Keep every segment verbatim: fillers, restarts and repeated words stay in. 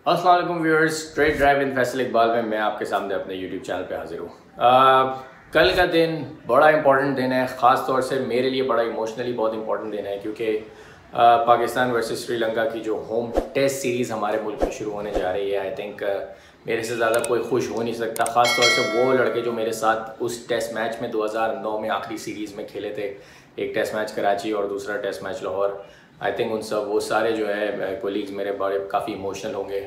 अस्सलाम वालेकुम viewers, straight drive in Faisal Iqbal में मैं आपके सामने अपने यूट्यूब चैनल पे हाजिर हूँ। कल का दिन बड़ा इंपॉर्टेंट दिन है, ख़ास तौर से मेरे लिए बड़ा इमोशनली बहुत इंपॉर्टेंट दिन है क्योंकि पाकिस्तान वर्सेस श्रीलंका की जो होम टेस्ट सीरीज़ हमारे मुल्क में शुरू होने जा रही है। आई थिंक मेरे से ज़्यादा कोई खुश हो नहीं सकता, ख़ास तौर से वो लड़के जो मेरे साथ उस टेस्ट मैच में दो हज़ार नौ में आखिरी सीरीज़ में खेले थे। एक टेस्ट मैच कराची और दूसरा test match Lahore. I think उन सब वो सारे जो है कोलीग्स मेरे बड़े काफ़ी इमोशनल होंगे,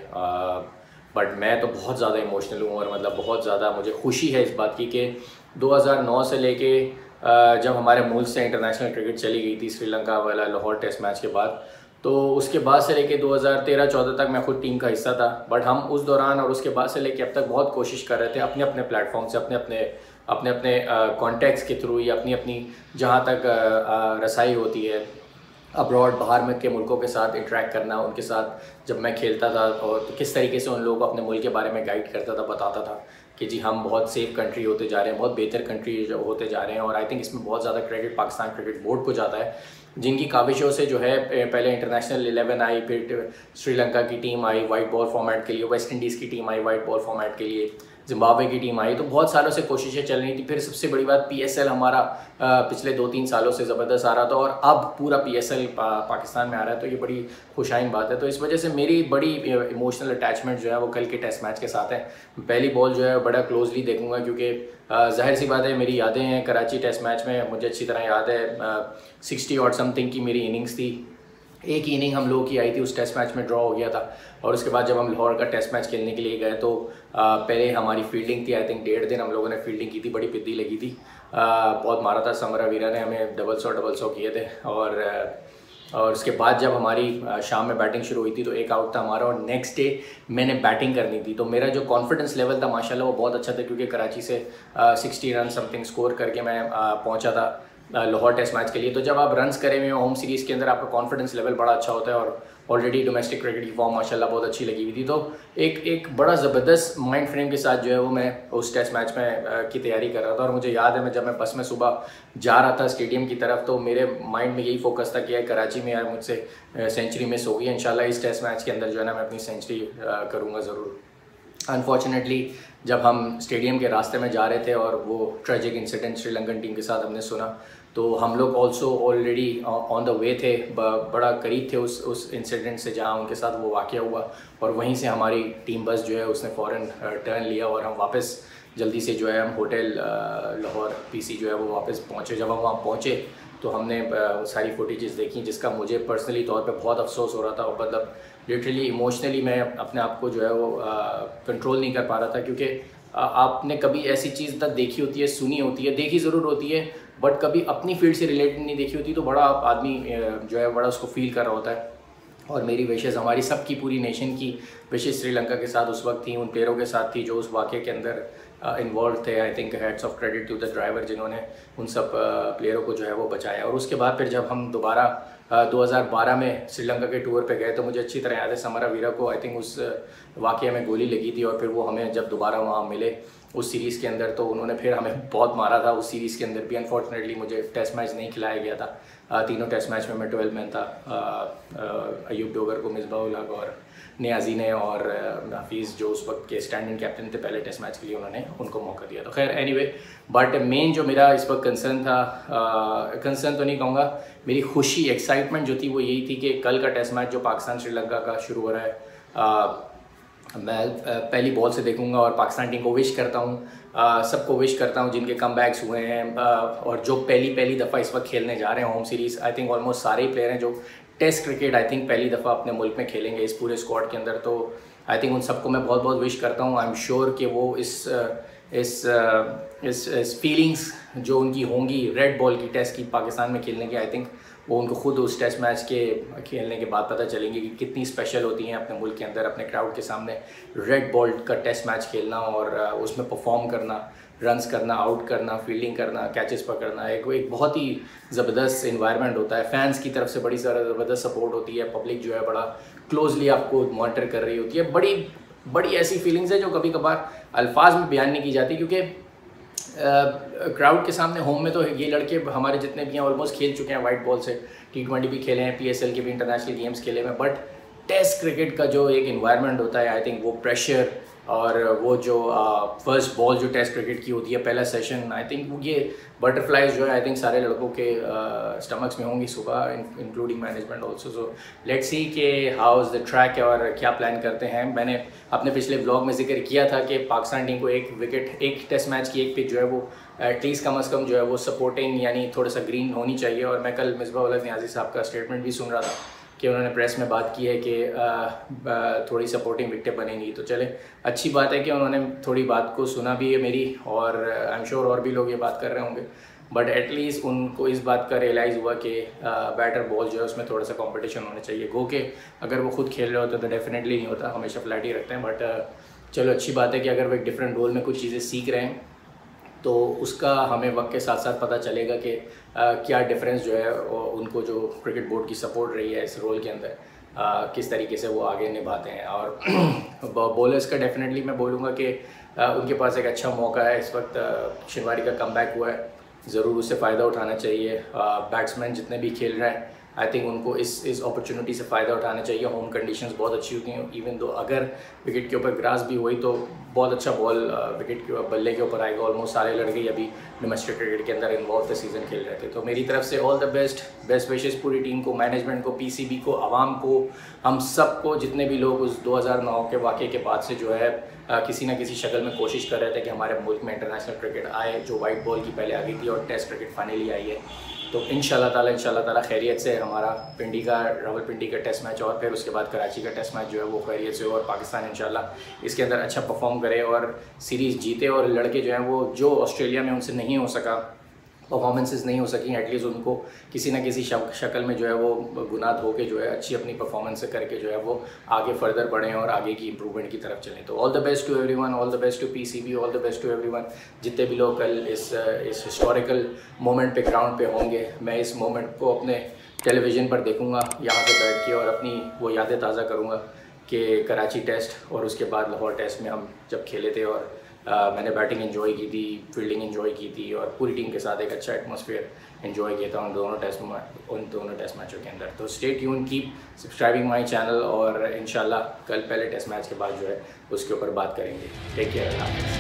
बट मैं तो बहुत ज़्यादा इमोशनल हूँ और मतलब बहुत ज़्यादा मुझे खुशी है इस बात की कि दो हज़ार नौ से लेके जब हमारे मुल्क से इंटरनेशनल क्रिकेट चली गई थी श्रीलंका वाला लाहौर टेस्ट मैच के बाद, तो उसके बाद से लेके दो हज़ार तेरह चौदह तक मैं खुद टीम का हिस्सा था। बट हम उस दौरान और उसके बाद से लेके अब तक बहुत कोशिश कर रहे थे अपने अपने प्लेटफॉर्म से, अपने अपने अपने अपने कॉन्टैक्ट्स के थ्रू या अपनी अपनी जहाँ तक आ, आ, रसाई होती है अब्रॉड बाहर में के मुल्कों के साथ इंटरेक्ट करना, उनके साथ जब मैं खेलता था और तो किस तरीके से उन लोगों को अपने मुल्क के बारे में गाइड करता था, बताता था कि जी हम बहुत सेफ़ कंट्री होते जा रहे हैं, बहुत बेहतर कंट्री होते जा रहे हैं। और आई थिंक इसमें बहुत ज़्यादा क्रेडिट पाकिस्तान क्रिकेट बोर्ड को जाता है, जिनकी काविशों से जो है पहले इंटरनेशनल इलेवन आई, फिर श्रीलंका की टीम आई वाइट बॉल फॉर्मेट के लिए, वेस्ट इंडीज़ की टीम आई वाइट बॉल फॉर्मेट के लिए, जिम्बाब्वे की टीम आई। तो बहुत सालों से कोशिशें चल रही थी। फिर सबसे बड़ी बात पी एस एल हमारा पिछले दो तीन सालों से ज़बरदस्त आ रहा था और अब पूरा पी एस एल पा, पाकिस्तान में आ रहा है, तो ये बड़ी खुशाइन बात है। तो इस वजह से मेरी बड़ी इमोशनल अटैचमेंट जो है वो कल के टेस्ट मैच के साथ है। पहली बॉल जो है बड़ा क्लोजली देखूंगा क्योंकि ज़ाहिर सी बात है मेरी यादें हैं कराची टेस्ट मैच में, मुझे अच्छी तरह याद है सिक्सटी और समथिंग की मेरी इनिंग्स थी। एक ही इनिंग हम लोगों की आई थी, उस टेस्ट मैच में ड्रॉ हो गया था। और उसके बाद जब हम लाहौर का टेस्ट मैच खेलने के लिए गए तो आ, पहले हमारी फील्डिंग थी। आई थिंक डेढ़ दिन हम लोगों ने फील्डिंग की थी, बड़ी पिद्दी लगी थी, आ, बहुत मारा था। समरा वीरा ने हमें डबल सौ डबल सौ किए थे। और और उसके बाद जब हमारी शाम में बैटिंग शुरू हुई थी तो एक आउट था हमारा और नेक्स्ट डे मैंने बैटिंग करनी थी। तो मेरा जो कॉन्फिडेंस लेवल था माशाल्लाह वो बहुत अच्छा था क्योंकि कराची से सिक्सटी रन समथिंग स्कोर करके मैं पहुँचा था लाहौर टेस्ट मैच के लिए। तो जब आप रन्स करे हुए होम सीरीज़ के अंदर आपका कॉन्फिडेंस लेवल बड़ा अच्छा होता है और ऑलरेडी डोमेस्टिक क्रिकेट की फॉर्म माशाल्लाह बहुत अच्छी लगी हुई थी। तो एक एक बड़ा ज़बरदस्त माइंड फ्रेम के साथ जो है वो मैं उस टेस्ट मैच में आ, की तैयारी कर रहा था। और मुझे याद है मैं जब मैं बस में सुबह जा रहा था स्टेडियम की तरफ तो मेरे माइंड में यही फोकस था कि यार कराची में यार मुझसे सेंचुरी मिस हो गई, इंशाल्लाह इस टेस्ट मैच के अंदर जो है ना मैं अपनी सेंचुरी करूँगा ज़रूर। अनफॉर्चुनेटली जब हम स्टेडियम के रास्ते में जा रहे थे और वो ट्रेजिक इंसिडेंट श्रीलंकन टीम के साथ हमने सुना तो हम लोग also already on the way थे, बड़ा करीब थे उस उस इंसिडेंट से जहां उनके साथ वो वाक़या हुआ। और वहीं से हमारी टीम बस जो है उसने फ़ौरन टर्न लिया और हम वापस जल्दी से जो है हम होटल लाहौर पीसी जो है वो वापस पहुंचे। जब हम वहाँ पहुँचे तो हमने सारी फुटेजेस देखी जिसका मुझे पर्सनली तौर पे बहुत अफसोस हो रहा था। और मतलब लिटरली इमोशनली मैं अपने आप को जो है वो कंट्रोल नहीं कर पा रहा था क्योंकि आपने कभी ऐसी चीज़ तक देखी होती है, सुनी होती है, देखी ज़रूर होती है, बट कभी अपनी फील्ड से रिलेटेड नहीं देखी होती, तो बड़ा आदमी जो है बड़ा उसको फील कर रहा होता है। और मेरी विशेज़ हमारी सब की पूरी नेशन की विशेज़ श्रीलंका के साथ उस वक्त थी, उन प्लेयरों के साथ थी जो उस वाक़े के अंदर इन्वॉल्व थे। I think hats off credit to the driver जिन्होंने उन सब प्लेयरों को जो है वो बचाया। और उसके बाद फिर जब हम दोबारा दो हज़ार बारह में श्रीलंका के टूर पे गए तो मुझे अच्छी तरह याद है समरा वीरा को आई थिंक उस वाक़े में गोली लगी थी और फिर वो हमें जब दोबारा वहाँ मिले उस सीरीज़ के अंदर तो उन्होंने फिर हमें बहुत मारा था। उस सीरीज़ के अंदर भी अनफॉर्चुनेटली मुझे टेस्ट मैच नहीं खिलाया गया था। आ, तीनों टेस्ट मैच में मैं ट्वेल्व मैन था। अयूब डोगर को मिसबाह उल हक और नियाजी ने और हफीज़ जो उस वक्त के स्टैंड इन कैप्टन थे पहले टेस्ट मैच के लिए, उन्होंने उनको मौका दिया। तो खैर एनीवे, बट मेन जो मेरा इस वक्त कंसर्न था, कंसर्न तो नहीं कहूँगा, मेरी खुशी एक्साइटमेंट जो थी वो यही थी कि कल का टेस्ट मैच जो पाकिस्तान श्रीलंका का शुरू हो रहा है आ, मैं पहली बॉल से देखूंगा और पाकिस्तान टीम को विश करता हूँ, सबको विश करता हूँ जिनके कम बैक्स हुए हैं और जो पहली पहली दफ़ा इस वक्त खेलने जा रहे हैं home series. I think almost सारे ही प्लेयर हैं जो टेस्ट क्रिकेट आई थिंक पहली दफ़ा अपने मुल्क में खेलेंगे इस पूरे स्क्वाड के अंदर। तो आई थिंक उन सबको मैं बहुत बहुत विश करता हूँ। आई एम श्योर कि वो इस इस इस इस फीलिंग्स जो उनकी होंगी रेड बॉल की टेस्ट की पाकिस्तान में खेलने की, आई थिंक वो उनको खुद उस टेस्ट मैच के खेलने के बाद पता चलेंगे कि कितनी स्पेशल होती हैं अपने मुल्क के अंदर अपने क्राउड के सामने रेड बॉल का टेस्ट मैच खेलना और उसमें परफॉर्म करना, रन्स करना, आउट करना, फील्डिंग करना, कैचेस पकड़ना। एक एक बहुत ही ज़बरदस्त इन्वायरमेंट होता है, फैंस की तरफ से बड़ी सारा ज़बरदस्त सपोर्ट होती है, पब्लिक जो है बड़ा क्लोजली आपको मॉनिटर कर रही होती है। बड़ी बड़ी ऐसी फीलिंग्स है जो कभी कभार अल्फाज में बयान नहीं की जाती क्योंकि क्राउड के सामने होम में तो ये लड़के हमारे जितने भी हैं ऑलमोस्ट खेल चुके हैं वाइट बॉल से, टी ट्वेंटी भी खेले हैं, पी एस एल के भी इंटरनेशनल गेम्स खेले हैं, बट टेस्ट क्रिकेट का जो एक इन्वायरमेंट होता है, आई थिंक वो प्रेशर और वो जो फर्स्ट uh, बॉल जो टेस्ट क्रिकेट की होती है पहला सेशन, आई थिंक ये बटरफ्लाइज जो है आई थिंक सारे लड़कों के स्टमक्स uh, में होंगी सुबह, including management also. So let's see कि हाउ इज़ द ट्रैक और क्या प्लान करते हैं। मैंने अपने पिछले व्लॉग में जिक्र किया था कि पाकिस्तान टीम को एक विकेट एक टेस्ट मैच की एक पिच जो है वो एटलीस्ट कम अज़ कम जो है वो सपोर्टिंग यानी थोड़ा सा ग्रीन होनी चाहिए। और मैं कल मिसबा उल हक नियाज़ी साहब का स्टेटमेंट भी सुन रहा था कि उन्होंने प्रेस में बात की है कि थोड़ी सपोर्टिंग विकेटें बनेंगी। तो चले अच्छी बात है कि उन्होंने थोड़ी बात को सुना भी है मेरी, और आई एम श्योर और भी लोग ये बात कर रहे होंगे, बट एटलीस्ट उनको इस बात का रियलाइज़ हुआ कि बैटर बॉल जो है उसमें थोड़ा सा कंपटीशन होना चाहिए। गो के अगर वो खुद खेल रहे होते तो डेफिनेटली नहीं होता, हमेशा फ्लैट ही रखते हैं, बट चलो अच्छी बात है कि अगर वो एक डिफरेंट रोल में कुछ चीज़ें सीख रहे हैं तो उसका हमें वक्त के साथ साथ पता चलेगा कि आ, क्या डिफरेंस जो है उनको जो क्रिकेट बोर्ड की सपोर्ट रही है इस रोल के अंदर, आ, किस तरीके से वो आगे निभाते हैं। और बॉलर्स का डेफिनेटली मैं बोलूँगा कि आ, उनके पास एक अच्छा मौका है इस वक्त, शिनवारी का कमबैक हुआ है, ज़रूर उससे फ़ायदा उठाना चाहिए। बैट्समैन जितने भी खेल रहे हैं आई थिंक उनको इस इस अपॉर्चुनिटी से फ़ायदा उठाना चाहिए। होम कंडीशंस बहुत अच्छी होती हैं, इवन दो अगर विकेट के ऊपर ग्रास भी हुई तो बहुत अच्छा बॉल विकेट के बल्ले के ऊपर आएगा। ऑलमोस्ट सारे लड़के अभी डोमेस्टिक क्रिकेट के अंदर इन्वॉल्व थे, सीज़न खेल रहे थे। तो मेरी तरफ से all the best, best wishes पूरी टीम को, मैनेजमेंट को, पीसीबी को, आवाम को, हम सब को, जितने भी लोग उस दो हज़ार नौ के वाक़े के बाद से जो है आ, किसी ना किसी शक्ल में कोशिश कर रहे थे कि हमारे मुल्क में इंटरनेशनल क्रिकेट आए, जो वाइट बॉल की पहले आ गई थी और टेस्ट क्रिकेट फाइनली आई है। तो इंशाल्लाह ताला इंशाल्लाह ताला खैरियत से हमारा पिंडी का रावलपिंडी का टेस्ट मैच और फिर उसके बाद कराची का टेस्ट मैच जो है वो खैरियत से हो, और पाकिस्तान इंशाल्लाह इसके अंदर अच्छा परफॉर्म करे और सीरीज़ जीते, और लड़के जो हैं वो जो ऑस्ट्रेलिया में उनसे नहीं हो सका, परफॉर्मेंसेस नहीं हो सकी, एटलीस्ट उनको किसी ना किसी शक्ल में जो है वो गुनाह धो के जो है अच्छी अपनी परफॉर्मेंस करके जो है वो आगे फर्दर बढ़ें और आगे की इंप्रूवमेंट की तरफ चलें। तो all the best to everyone, all the best to PCB, all the best to everyone. जितने भी लोग कल इस इस हिस्टोरिकल मोमेंट पे ग्राउंड पे होंगे, मैं इस मोमेंट को अपने टेलीविज़न पर देखूँगा यहाँ से बैठ के, और अपनी वो यादें ताज़ा करूँगा कि कराची टेस्ट और उसके बाद लाहौर टेस्ट में हम जब खेले थे, और Uh, मैंने बैटिंग एंजॉय की थी, फील्डिंग एंजॉय की थी, और पूरी टीम के साथ एक अच्छा एटमॉस्फेयर एंजॉय किया था उन दोनों टेस्ट उन दोनों टेस्ट मैचों के अंदर। तो stay tune, keep subscribing my channel, और इंशाल्लाह कल पहले टेस्ट मैच के बाद जो है उसके ऊपर बात करेंगे। Take care.